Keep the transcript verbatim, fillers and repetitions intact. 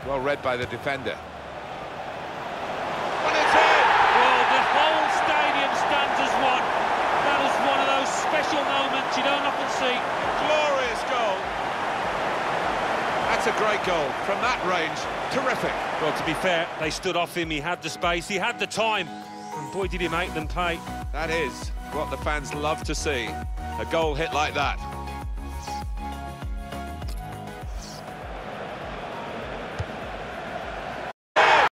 Well read by the defender. And it's in! Well, the whole stadium stands as one. That was one of those special moments you don't often see. Glorious goal. That's a great goal. From that range, terrific. Well, to be fair, they stood off him, he had the space, he had the time. And boy, did he make them pay. That is what the fans love to see. A goal hit like that.